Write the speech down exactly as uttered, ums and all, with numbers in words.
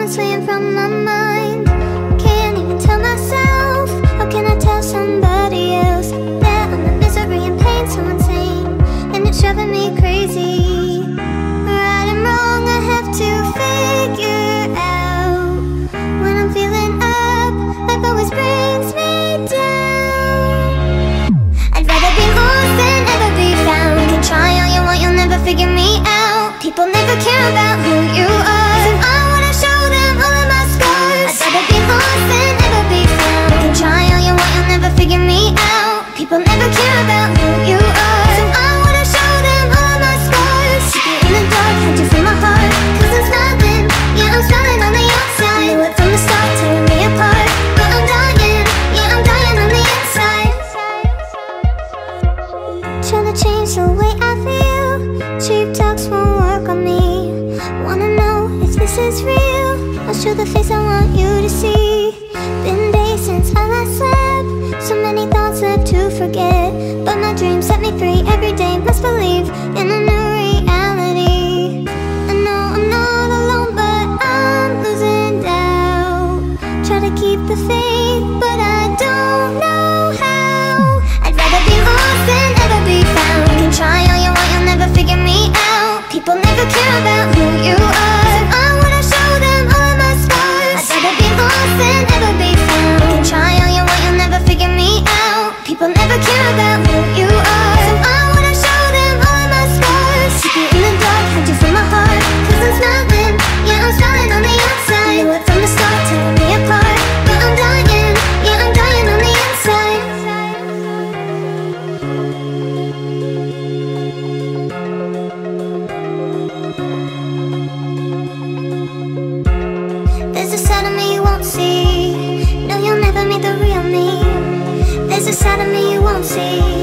thoughts fleeing from my mind. Can't even tell myself, how can I tell somebody else that I'm the misery and pain so insane, and it's driving me crazy. Right and wrong I have to figure out. When I'm feeling up, life always brings me down. I'd rather be lost than ever be found. Can try all you want, you'll never figure me out. People never care about who you are, so I wanna show them all of my scars. I'd rather be lost than ever be found. Can try all you want, you'll never figure me out. People never care about who you are, so I wanna show them all of my scars. Keep it in the dark, hide you from my heart, cause I'm smiling, yeah I'm smiling on the outside. Knew it from the start, tearing me apart, but I'm dying, yeah I'm dying on the inside. Trying to change the way I feel, cheap talks won't work on me. Wanna know if this is real, I'll show the face I want you to see. Been days since I last slept, so many thoughts left to forget, but my dreams set me free every day. Must believe in a new reality. I know I'm not alone, but I'm losing doubt. Try to keep the faith, but I don't know how. I'd rather be lost than ever be found. Can try all you want, you'll never figure me out. People never care about who you are, so I wanna show them all of my scars. I'd rather be lost than ever be found. Can try all you want, you'll never figure me out. People never care about who you are, so I wanna show them all of my scars. Keep it in the dark, hide you from my heart, cause I'm smiling, yeah I'm smiling on the outside. Knew it from the start, tearing me apart, but I'm dying, yeah I'm dying on the inside. There's a side of me you won't see, no you'll never meet the real me. There's a side of me you won't see.